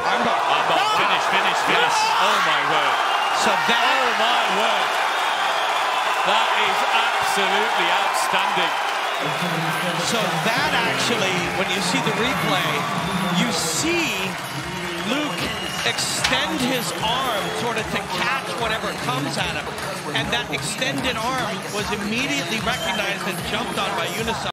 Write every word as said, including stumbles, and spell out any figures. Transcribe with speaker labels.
Speaker 1: Armbar.
Speaker 2: Armbar.
Speaker 1: No!
Speaker 2: Finish, finish, finish.
Speaker 1: Yes!
Speaker 2: Oh my word.
Speaker 1: So that,
Speaker 2: Oh my word. That is absolutely outstanding.
Speaker 1: so that actually, when you see the replay, you see Luke extend his arm sort of to catch whatever comes at him. And that extended arm was immediately recognized and jumped on by Younousov.